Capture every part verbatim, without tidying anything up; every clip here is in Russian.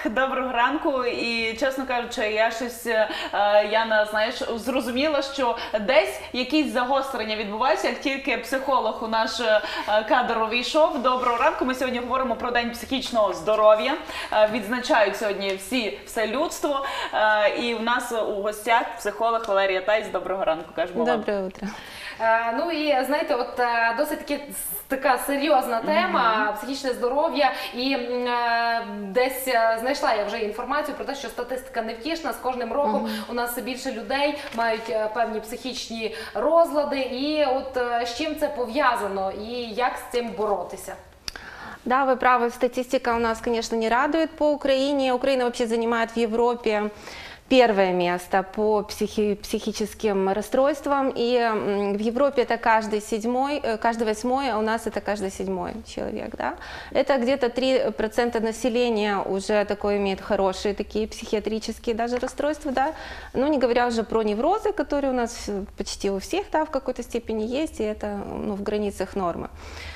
доброго ранку. І, чесно кажучи, я щось, Яна, знаєш, зрозуміла, що десь якісь загострення відбуваються, як тільки психолог у наш кадр увійшов. Доброго ранку. Ми сьогодні говоримо про День психічного здоров'я. Відзначають сьогодні всі, все людство. І в нас у гостях психолог Валерія Тайс. Доброго ранку, кажемо вам. Доброе утро. Ну і знаєте, от досить таки така серйозна тема, mm-hmm. психічне здоров'я, і е, десь знайшла я вже інформацію про те, що статистика невтішна, з кожним роком mm-hmm. у нас все більше людей мають певні психічні розлади, і от з чим це пов'язано і як з цим боротися? Да, вы правы, статистика у нас, конечно, не радует по Украине. Украина вообще занимает в Европе первое место по психи психическим расстройствам, и в Европе это каждый седьмой, каждый восьмой, а у нас это каждый седьмой человек, да. Это где-то три процента населения уже такое имеет хорошие такие психиатрические даже расстройства, да, ну не говоря уже про неврозы, которые у нас почти у всех, да, в какой-то степени есть, и это, ну, в границах нормы.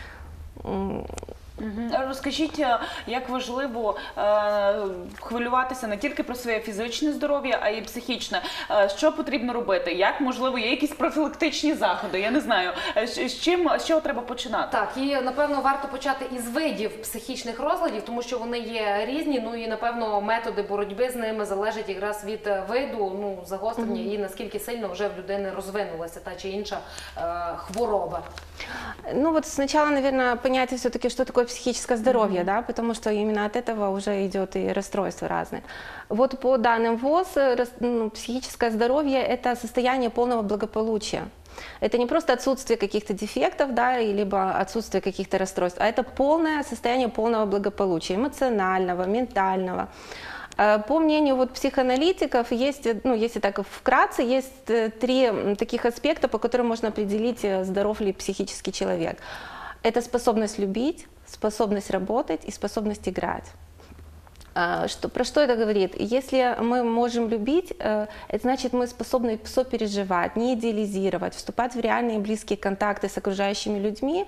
Угу. Розкажіть, як важливо е, хвилюватися не тільки про своє фізичне здоров'я, а й психічне. Е, що потрібно робити? Як, можливо, є якісь профілактичні заходи? Я не знаю. З, з чим, з чого треба починати? Так, і, напевно, варто почати із видів психічних розладів, тому що вони є різні, ну і, напевно, методи боротьби з ними залежать якраз від виду, ну, загострення mm-hmm. і наскільки сильно вже в людини розвинулася та чи інша е, хвороба. Ну вот сначала, наверное, понятие все-таки, что такое психическое здоровье, mm-hmm. да, потому что именно от этого уже идет и расстройства разные. Вот по данным ВОЗ, ну, психическое здоровье – это состояние полного благополучия. Это не просто отсутствие каких-то дефектов, да, либо отсутствие каких-то расстройств, а это полное состояние полного благополучия, эмоционального, ментального. По мнению вот психоаналитиков, есть, ну, если так вкратце, есть три таких аспекта, по которым можно определить, здоров ли психический человек. Это способность любить, способность работать и способность играть. Что, про что это говорит? Если мы можем любить, это значит, мы способны сопереживать, не идеализировать, вступать в реальные близкие контакты с окружающими людьми,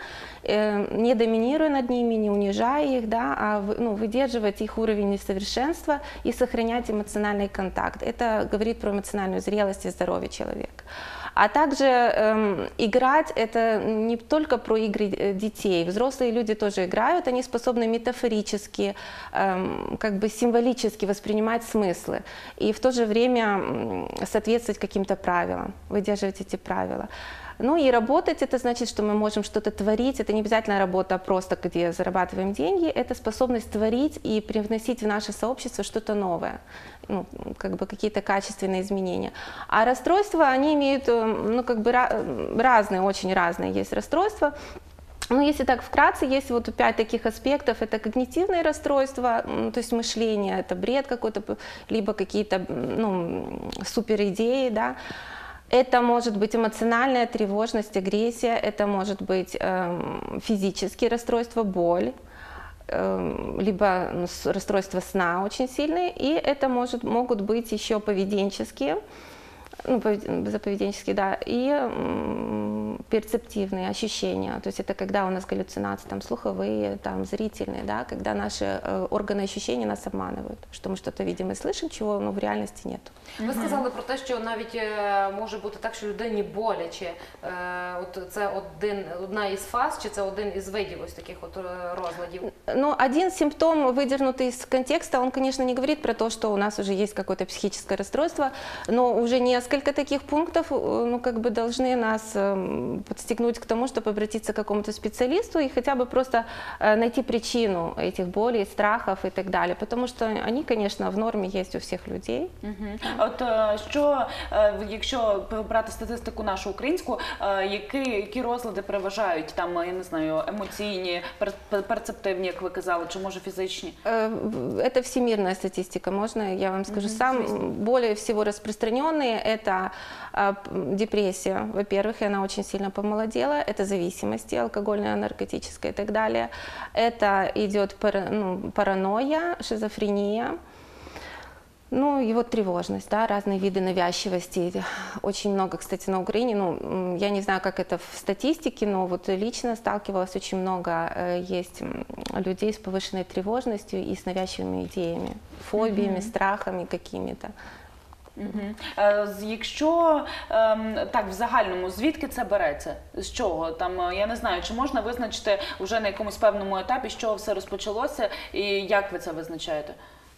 не доминируя над ними, не унижая их, да, а, ну, выдерживать их уровень несовершенства и сохранять эмоциональный контакт. Это говорит про эмоциональную зрелость и здоровье человека. А также эм, играть – это не только про игры детей. Взрослые люди тоже играют, они способны метафорически, эм, как бы символически воспринимать смыслы и в то же время соответствовать каким-то правилам, выдерживать эти правила. Ну и работать – это значит, что мы можем что-то творить. Это не обязательно работа просто, где зарабатываем деньги. Это способность творить и привносить в наше сообщество что-то новое, ну, как бы какие-то качественные изменения. А расстройства, они имеют, ну, как бы разные, очень разные есть расстройства. Ну, если так вкратце, есть вот пять таких аспектов. Это когнитивные расстройства, то есть мышление, это бред какой-то, либо какие-то, ну, суперидеи, да. Это может быть эмоциональная тревожность, агрессия, это может быть э, физические расстройства, боль, э, либо ну, расстройства сна очень сильные, и это может, могут быть еще поведенческие, ну, поведенческие, да, и м, перцептивные ощущения, то есть это когда у нас галлюцинации, там, слуховые, там, зрительные, да, когда наши э, органы ощущений нас обманывают, что мы что-то видим и слышим, чего, ну, в реальности нет. Ви сказали про те, що навіть може бути так, що людині боляче. От це один, одна із фаз, чи це один із видів ось таких от розладів? Ну, один симптом, выдернутый из контекста, он, конечно, не говорит про то, что у нас уже есть какое-то психическое расстройство, но уже несколько таких пунктов, ну, как бы должны нас подстегнуть к тому, чтобы обратиться к какому-то специалисту и хотя бы просто найти причину этих болей, страхов и так далее, потому что они, конечно, в норме есть у всех людей. Угу. От що, якщо брати статистику нашу українську, які, які розлади переважають, там, я не знаю, емоційні, перцептивні, як ви казали, чи може фізичні? Это всемирная статистика, можно я вам скажу? Mm-hmm. Сам более всего распространенные – это депрессия, во-первых, и она очень сильно помолодела, это зависимости, алкогольная, наркотическая и так далее. Это идет пара, ну, паранойя, шизофрения. Ну и вот тревожность, да, разные виды навязчивости. Очень много, кстати, на Украине, ну, м, я не знаю, как это в статистике, но вот лично сталкивалась, очень много э, есть м, людей с повышенной тревожностью и с навязчивыми идеями, фобиями, страхами какими-то. Мгм. Е, з- Якщо ем, так в загальному, звідки це береться? З чого? Там, е, я не знаю, чи можна визначити вже на якомусь певному етапі, з чого все розпочалося, і як ви це визначаєте?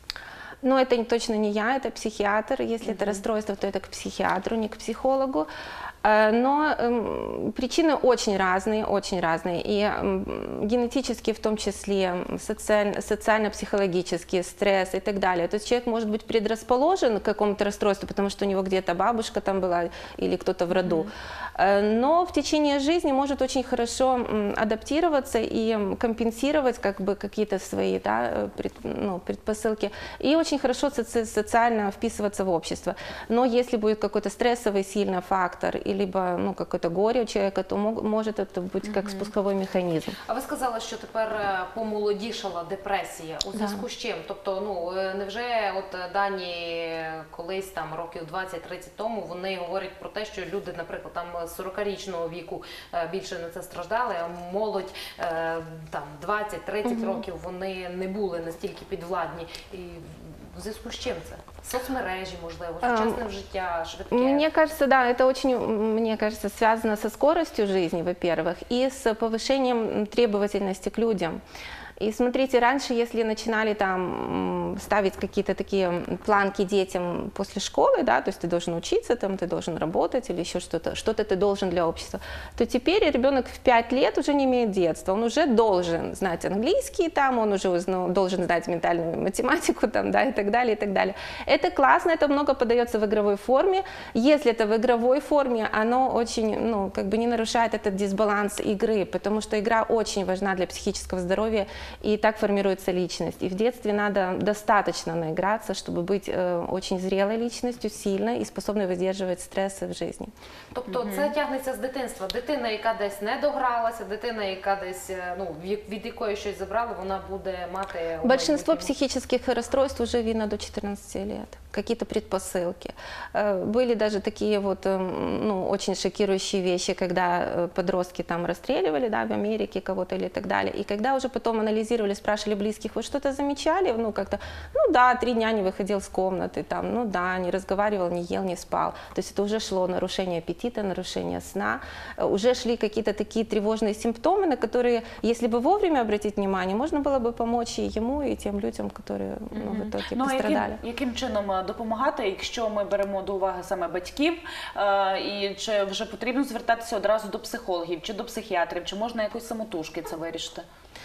Но это не- точно не я, это психиатр. Если это расстройство, то это к психиатру, не к психологу. Э, Но эм, причины очень разные, очень разные. И м, генетические в том числе, м, социаль- социально-психологические, стресс и так далее. То есть человек может быть предрасположен к какому-то расстройству, потому что у него где-то бабушка там была или кто-то в роду. Э, Но в течение жизни может очень хорошо м, адаптироваться и м, компенсировать как бы какие-то свои, да, э, пред- ну, предпосылки. И очень хорошо соци- социально вписываться в общество. Но если будет какой-то стрессовый сильный фактор, и либо ну, какое-то горе у человека, то мог- может это быть как спусковой механизм. А ви сказали, що тепер е, помолодішала депресія. У зв'язку з чим? Тобто, ну е, невже от е, дані колись там років двадцять-тридцять тому вони говорять про те, що люди, наприклад, там сорокарічного віку е, більше на це страждали, а молодь е, там двадцять-тридцять років вони не були настільки підвладні. І в зв'язку з чим це? Соцмережі, можливо, сучасне життя, швидке. Мне кажется, да, это очень, м, мне кажется, связано со скоростью жизни, во-первых, и с повышением требовательности к людям. И смотрите, раньше, если начинали там м, ставить какие-то такие планки детям после школы, да, то есть ты должен учиться, там, ты должен работать или еще что-то, что-то ты должен для общества, то теперь ребенок в пять лет уже не имеет детства, он уже должен знать английский, там, он уже узна- должен знать ментальную математику, там, да, и так далее, и так далее. Это классно, это много подается в игровой форме. Если это в игровой форме, оно очень, ну, как бы не нарушает этот дисбаланс игры, потому что игра очень важна для психического здоровья, и так формируется личность. И в детстве надо достаточно наиграться, чтобы быть э, очень зрелой личностью, сильной и способной выдерживать стрессы в жизни. Тобто це тягнеться з дитинства. Дитина, яка десь не догралася, дитина, яка десь е, ну від від якої щось забрали, вона буде мати у Большинство майбутньому. психических расстройств уже видно до четырнадцати лет. Какие-то предпосылки. Э, Были даже такие вот, эм, ну, очень шокирующие вещи, когда э, подростки там расстреливали, да, в Америке кого-то или так далее. И когда уже потом анализировали, спрашивали близких, вы что-то замечали? Ну, как-то, ну да, три дня не выходил с комнаты, там, ну да, не разговаривал, не ел, не спал. То есть это уже шло нарушение аппетита, нарушение сна. Э, Уже шли какие-то такие тревожные симптомы, на которые, если бы вовремя обратить внимание, можно было бы помочь и ему, и тем людям, которые ну, в итоге Ну, а яким, пострадали. яким чином е, допомагати, якщо ми беремо до уваги саме батьків, е, і чи вже потрібно звертатися одразу до психологів, чи до психіатрів, чи можна якось самотужки це вирішити?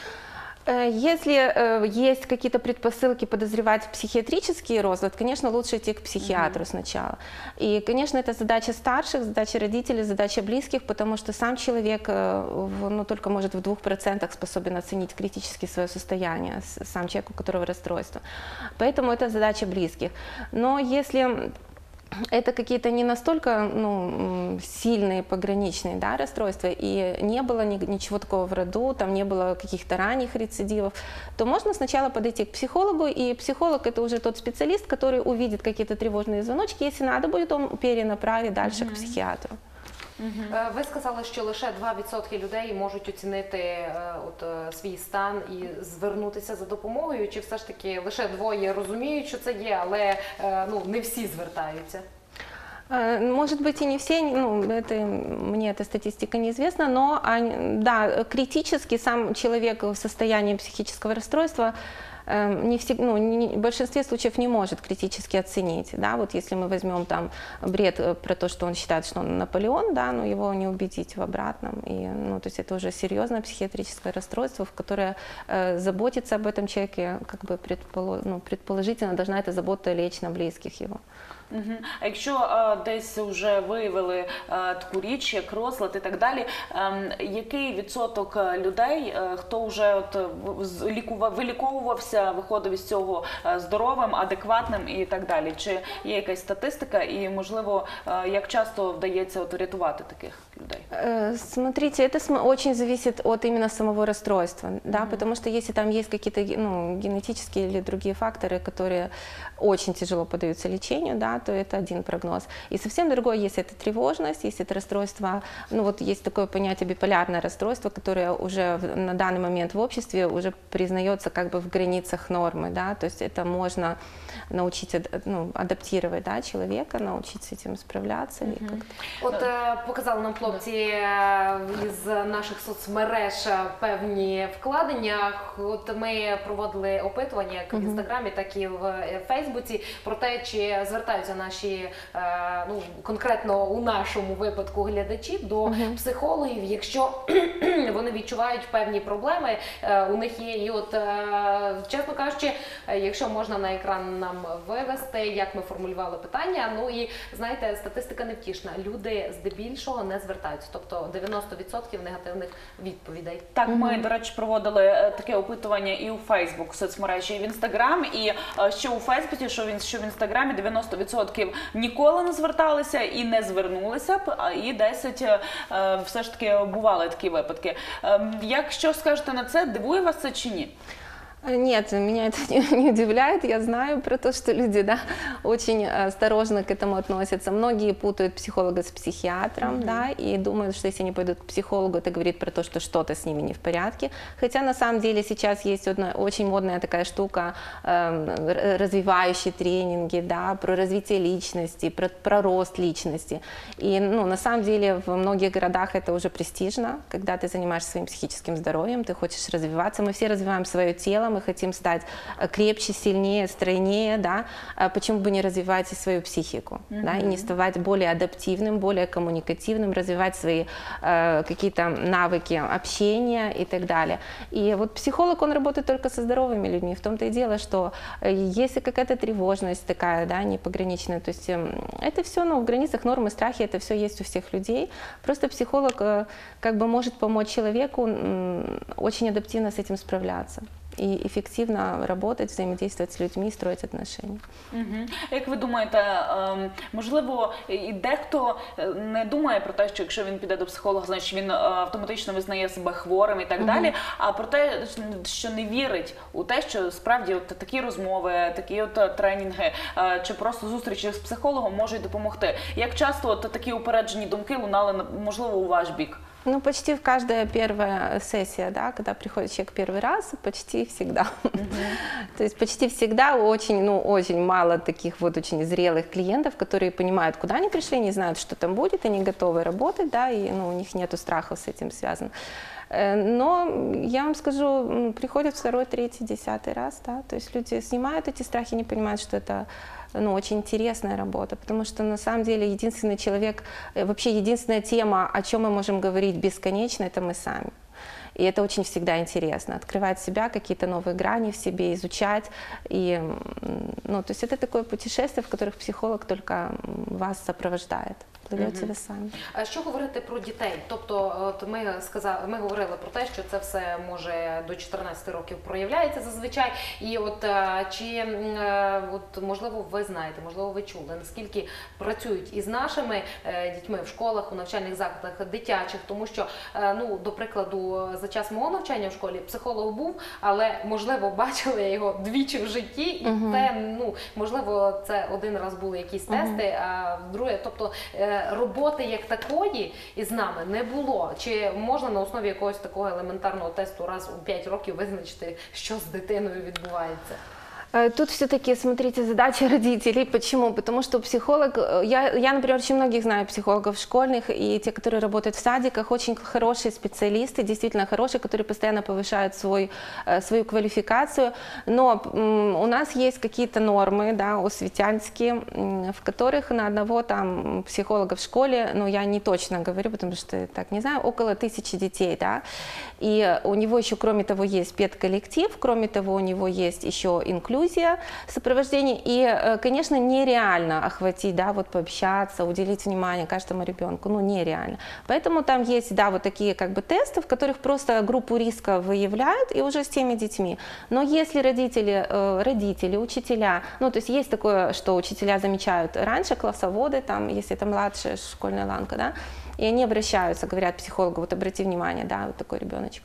Э, Если э, есть какие-то предпосылки подозревать психиатрический розлад, конечно, лучше идти к психиатру сначала. И, конечно, это задача старших, задача родителей, задача близких, потому что сам человек э, в- ну, только может в двух процентах способен оценить критически свое состояние, с- сам человек, у которого расстройство. Поэтому это задача близких. Но если это какие-то не настолько ну, м, сильные пограничные, да, расстройства, и не было ни- ничего такого в роду, там не было каких-то ранних рецидивов, то можно сначала подойти к психологу, и психолог это уже тот специалист, который увидит какие-то тревожные звоночки, если надо будет, он перенаправит дальше к психиатру. Е, Ви сказали, що лише два відсотки людей можуть оцінити е, от, е, свій стан і звернутися за допомогою, чи все ж таки лише двоє розуміють, що це є, але е, ну, не всі звертаються? Э, Может быть и не все, ну, это, мне эта статистика неизвестна, но они- да, критически сам человек в состоянии психического расстройства э, не всег- ну, не- в большинстве случаев не может критически оценить. Да? Вот если мы возьмем там бред э, про то, что он считает, что он Наполеон, да, но его не убедить в обратном. И, ну, то есть это уже серьезное психиатрическое расстройство, в которое э, заботиться об этом человеке, как бы предполо- ну, предположительно должна эта забота лечь на близких его. Мгм. А якщо е, десь вже виявили е, таку річ, як розлад і так далі, ем, який відсоток е, людей, е, хто вже от е, в- з- лікува- виліковувався, виходив із цього е, здоровим, адекватним і так далі? Чи є якась статистика і, можливо, е, як часто вдається от врятувати таких людей? Э, Смотрите, это см- очень зависит от именно самого расстройства, да, потому что если там есть какие-то ге- ну, генетические или другие факторы, которые очень тяжело поддаются лечению, да, то это один прогноз. И совсем другой, если это тревожность, если это расстройство, ну вот есть такое понятие биполярное расстройство, которое уже в- на данный момент в обществе уже признается как бы в границах нормы, да, то есть это можно научить ад- ну, адаптировать, да, человека, научить с этим справляться. И как-то. От е, показали нам хлопці е, із наших соцмереж е, певні вкладення. От ми проводили опитування як в інстаграмі, так і в е, Фейсбуці про те, чи звертаються наші е, ну конкретно у нашому випадку глядачі до психологів, якщо вони відчувають певні проблеми, е, у них є. І от е, чесно кажучи, е, якщо можна на екран нам вивести, як ми формулювали питання. Ну і знаєте, статистика невтішна. Люди здебільшого не звертаються, тобто дев'яносто відсотків негативних відповідей. Так, ми, до речі, проводили е, таке опитування і у Фейсбук, соцмережі, і в Інстаграм. І е, що у Фейсбуці, що в, Ін- що в Інстаграмі дев'яносто відсотків ніколи не зверталися і не звернулися б, а і десять відсотків е, все ж таки бували такі випадки. Е, як що скажете на це, дивує вас це чи ні? Нет, меня это не, не удивляет. Я знаю про то, что люди, да, очень осторожно к этому относятся. Многие путают психолога с психиатром, да, и думают, что если они пойдут к психологу, это говорит про то, что что-то с ними не в порядке. Хотя на самом деле сейчас есть одна очень модная такая штука, э, развивающие тренинги, да, про развитие личности, про, про рост личности. И, ну, на самом деле в многих городах это уже престижно, когда ты занимаешься своим психическим здоровьем, ты хочешь развиваться. Мы все развиваем свое тело, мы хотим стать крепче, сильнее, стройнее, да, а почему бы не развивать и свою психику, mm-hmm. да, и не ставать более адаптивным, более коммуникативным, развивать свои э, какие-то навыки общения и так далее. И вот психолог, он работает только со здоровыми людьми, в том-то и дело, что э, если какая-то тревожность такая, да, непограничная, то есть э, это все, ну, в границах нормы, страхи, это все есть у всех людей, просто психолог э, как бы может помочь человеку э, очень адаптивно с этим справляться. І ефективно работать, взаимодействовать з людьми, строить отношения. Угу. Як ви думаєте, ем, можливо, і дехто не думає про те, що якщо він піде до психолога, значить він е, автоматично визнає себе хворим і так далі, а про те, що не вірить у те, що справді от такі розмови, такі от тренінги е, чи просто зустрічі з психологом можуть допомогти. Як часто от такі упереджені думки лунали, можливо, у ваш бік? Ну, почти в каждая первая сессия, да, когда приходит человек первый раз, почти всегда. Mm-hmm. То есть почти всегда очень, ну, очень мало таких вот очень зрелых клиентов, которые понимают, куда они пришли, не знают, что там будет, они готовы работать, да, и ну, у них нету страхов с этим связано. Но я вам скажу, приходят второй, третий, десятый раз, да, то есть люди снимают эти страхи, не понимают, что это, ну, очень интересная работа, потому что на самом деле единственный человек, вообще единственная тема, о чем мы можем говорить бесконечно, это мы сами. И это очень всегда интересно, открывать себя, какие-то новые грани в себе, изучать. И, ну, то есть это такое путешествие, в которых психолог только вас сопровождает. Пливете ви самі. А що говорити про дітей? Тобто, от ми сказали, ми говорили про те, що це все може до чотирнадцяти років проявляється зазвичай. І от чи от можливо ви знаєте, можливо, ви чули, наскільки працюють із нашими дітьми в школах, у навчальних закладах дитячих, тому що, ну, до прикладу, за час мого навчання в школі психолог був, але можливо бачила я його двічі в житті, і uh-huh. те, ну, можливо, це один раз були якісь тести, uh-huh. а друге, тобто роботи як такої із нами не було. Чи можна на основі якогось такого елементарного тесту раз у п'ять років визначити, що з дитиною відбувається? Тут все-таки, смотрите, задача родителей. Почему? Потому что психолог, я, я, например, очень многих знаю психологов школьных, и те, которые работают в садиках, очень хорошие специалисты, действительно хорошие, которые постоянно повышают свой, свою квалификацию. Но у нас есть какие-то нормы, да, осветянские, в которых на одного там психолога в школе, ну, я не точно говорю, потому что так не знаю, около тысячи детей, да, и у него еще, кроме того, есть педколлектив, кроме того, у него есть еще инклюзия, инклюзия, сопровождение. И, э, конечно, нереально охватить, да, вот пообщаться, уделить внимание каждому ребенку, ну, нереально. Поэтому там есть, да, вот такие как бы тесты, в которых просто группу риска выявляют и уже с теми детьми. Но если родители, э, родители, учителя, ну, то есть есть такое, что учителя замечают раньше, классоводы, там, если это младшая школьная ланка, да, и они обращаются, говорят психологу, вот обрати внимание, да, вот такой ребеночек.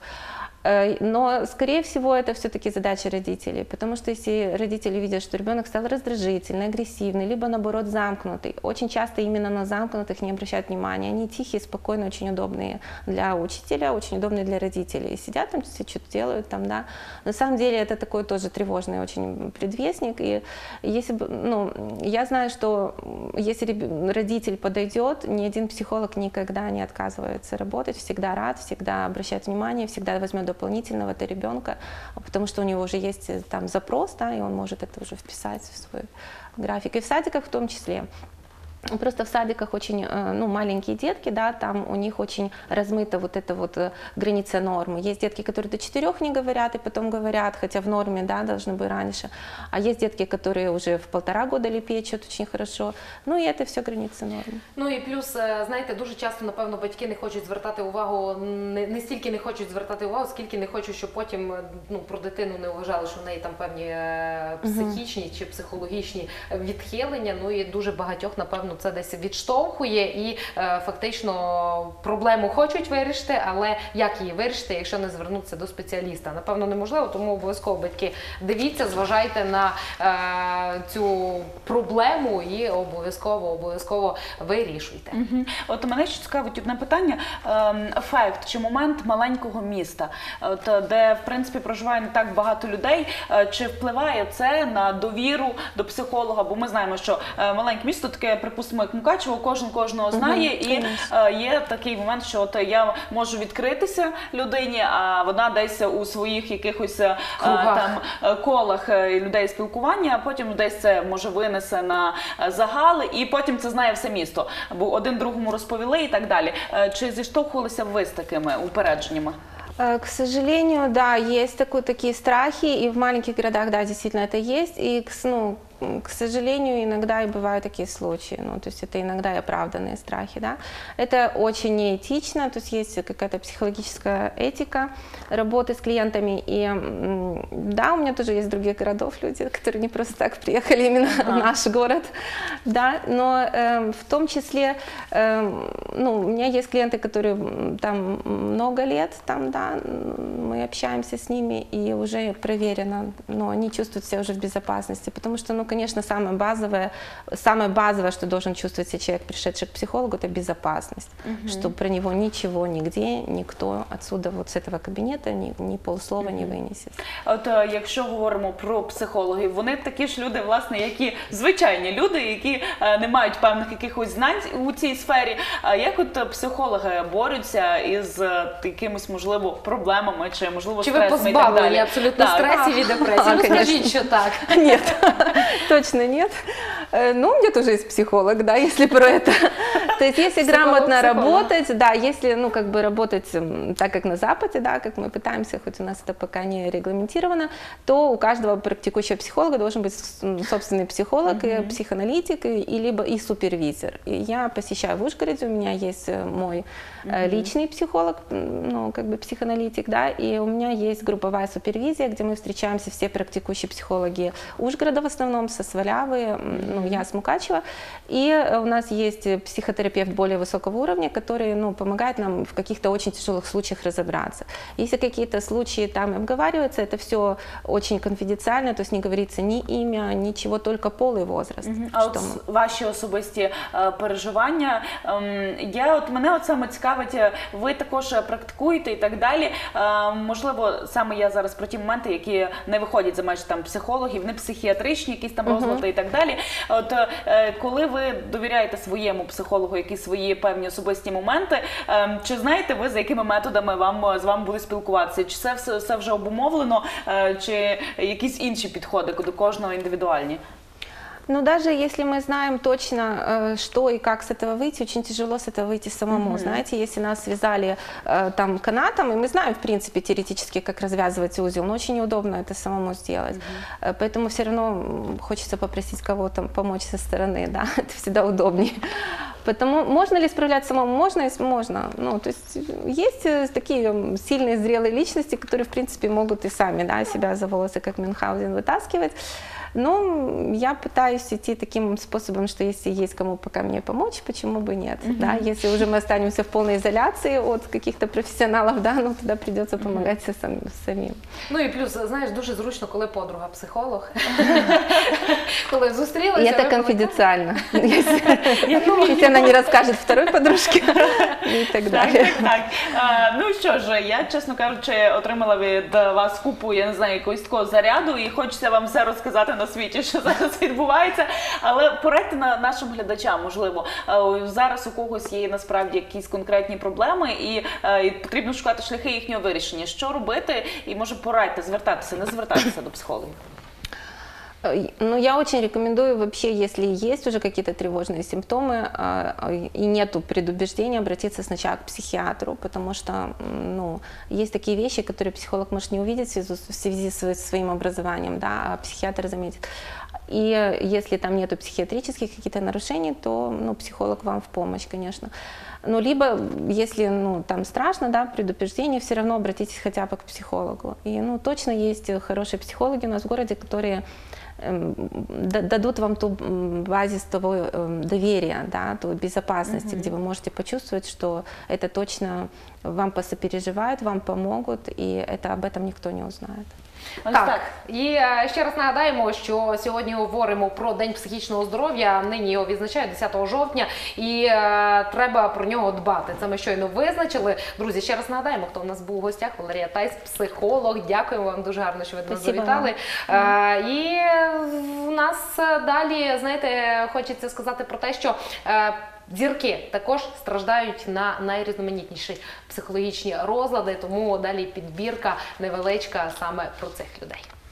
Но, скорее всего, это все-таки задача родителей, потому что если родители видят, что ребенок стал раздражительный, агрессивный, либо, наоборот, замкнутый, очень часто именно на замкнутых не обращают внимания, они тихие, спокойные, очень удобные для учителя, очень удобные для родителей, сидят там, все что-то делают там, да, на самом деле это такой тоже тревожный очень предвестник, и если бы, ну, я знаю, что если родитель подойдет, ни один психолог никогда не отказывается работать, всегда рад, всегда обращает внимание, всегда возьмет дополнительного это ребенка, потому что у него уже есть там запрос, да, и он может это уже вписать в свой график. И в садиках в том числе. Просто в садиках очень, ну, маленькие детки, да, там у них очень размыта вот эта вот граница нормы. Есть детки, которые до четырех не говорят и потом говорят, хотя в норме, да, должны быть раньше. А есть детки, которые уже в полтора года лепечут очень хорошо. Ну і це все границі норми. Ну і плюс, знаєте, дуже часто, напевно, батьки не хочуть звертати увагу, не, не стільки не хочуть звертати увагу, скільки не хочуть, щоб потім, ну, про дитину не вважали, що в неї там певні е, психічні чи психологічні відхилення. Ну і дуже багатьох, напевно, це десь відштовхує і е, фактично проблему хочуть вирішити, але як її вирішити, якщо не звернутися до спеціаліста? Напевно, неможливо, тому обов'язково, батьки, дивіться, зважайте на е, цю проблему і обов'язково, обов'язково вирішуйте. Угу. От мене ще цікавить одне питання, ефект чи момент маленького міста, от, де, в принципі, проживає не так багато людей, чи впливає це на довіру до психолога? Бо ми знаємо, що маленьке місто таке, припустимо, як Мукачево, кожен кожного знає, угу, і е, є такий момент, що от я можу відкритися людині, а вона десь у своїх якихось е, там колах людей спілкування, а потім десь це може винесе на загал, і потім це знає все місто, бо один другому розповіли і так далі. Чи зіштовхувалися ви з такими упередженнями? К сожалению, да, есть такой, такие страхи, и в маленьких городах, да, действительно это есть, и, ну, к сожалению, иногда и бывают такие случаи, ну, то есть это иногда и оправданные страхи, да. Это очень неэтично, то есть есть какая-то психологическая этика работы с клиентами, и да, у меня тоже есть других городов люди, которые не просто так приехали именно а. в наш город, да, но э, в том числе, э, ну, у меня есть клиенты, которые там много лет, там, да, мы общаемся с ними, и уже проверено, но они чувствуют себя уже в безопасности, потому что, ну, конечно, самое базовое, самое базовое, что должен чувствовать себя человек, пришедший к психологу, это безопасность, угу. Что про него ничего, нигде, никто отсюда, вот с этого кабинета, ни, ни полслова угу. не винесе. От якщо говоримо про психологів, вони такі ж люди, власне, які звичайні люди, які е, не мають певних якихось знань у цій сфері. А як от психологи борються із якимись, можливо, проблемами, чи, можливо, чи стресом і так далі? Чи ви позбавлені абсолютно стресів і депресії? Ну, скажіть, що так. Нет, точно нет. Ну, у меня тоже есть психолог, да, если про это. То есть, если грамотно работать, да, если, ну, как бы работать так, как на Западе, да, как мы пытаемся, хоть у нас это пока не регламентировано, то у каждого практикующего психолога должен быть собственный психолог, mm-hmm. психоаналитик и, и либо и супервизор. И я посещаю в Ужгороде, у меня есть мой mm-hmm. личный психолог, ну, как бы психоаналитик, да, и у меня есть групповая супервизия, где мы встречаемся, все практикующие психологи Ужгорода в основном, со Свалявы, ну, я с Мукачева, и у нас есть психотерапевт более высокого уровня, который, ну, помогает нам в каких-то очень тяжелых случаях разобраться. Если какие-то случаи там обговариваются, это все очень конфиденциально, то есть не говорится ни имя, ничего, только пол и возраст. Mm-hmm. А от ми... ваші особисті е, переживання, ем, я, от, мене от саме цікавить, ви також практикуєте і так далі, е, можливо, саме я зараз про ті моменти, які не виходять за межі там психологів, не психіатричні якісь там розлади mm-hmm. і так далі. От е, коли ви довіряєте своєму психологу якісь свої певні особисті моменти, е, чи знаєте ви, за якими методами вам, з вами будуть спілкуватися? Чи це все, все вже обумовлено, е, чи якісь інші підходи до кожного індивідуальні? Но даже если мы знаем точно, э, что и как с этого выйти, очень тяжело с этого выйти самому. Знаете, если нас связали э, там канатом, и мы знаем, в принципе, теоретически, как развязывать узел, но очень неудобно это самому сделать. Э, Поэтому все равно м, хочется попросить кого-то помочь со стороны, да, это всегда удобнее. Потому можно ли справляться самому? Можно, если можно. Ну, то есть есть э, такие м, сильные, зрелые личности, которые, в принципе, могут и сами, да, себя за волосы, как Мюнхгаузен, вытаскивать. Но я пытаюсь идти таким способом, что если есть кому пока мне помочь, почему бы нет, да, если уже мы останемся в полной изоляции от каких-то профессионалов, да, ну тогда придется помогать со сам- самим. Ну і плюс, знаєш, дуже зручно, коли подруга психолог. Коли И зустрілися. это ви конфиденциально, если она не расскажет второй подружке и так Так, далее. так, так. А, ну що ж, я, чесно кажучи, отримала від вас купу, я не знаю, якогось такого заряду, і хочеться вам все розказати на світі, що зараз відбувається. Але порадьте на нашим глядачам, можливо, е, зараз у когось є насправді якісь конкретні проблеми, і, е, і потрібно шукати шляхи їхнього вирішення. Що робити? І може порадьте звертатися, не звертатися до психологів. Э, Ну, я очень рекомендую вообще, если есть уже какие-то тревожные симптомы а, а, и нету предубеждения, обратиться сначала к психиатру, потому что, м, ну, есть такие вещи, которые психолог может не увидеть в связи, в связи с своим образованием, да, а психиатр заметит. И э, если там нету психиатрических каких-то нарушений, то, ну, психолог вам в помощь, конечно. Ну, либо, если, ну, там страшно, да, предупреждение, все равно обратитесь хотя бы к психологу. И, ну, точно есть хорошие психологи у нас в городе, которые эм, да- дадут вам ту м, базис того эм, доверия, да, ту безопасности, где вы можете почувствовать, что это точно вам посопереживают, вам помогут, и это об этом никто не узнает. Ось Так, так. і е, ще раз нагадаємо, що сьогодні говоримо про День психічного здоров'я. Нині його відзначають десятого жовтня, і е, треба про нього дбати. Це ми щойно визначили. Друзі, ще раз нагадаємо, хто у нас був у гостях. Валерія Тайс, психолог. Дякуємо вам дуже гарно, що ви до нас Спасибо завітали. Е, і в нас далі, знаєте, хочеться сказати про те, що е, зірки також страждають на найрізноманітніші психологічні розлади, тому далі підбірка невеличка саме про цих людей.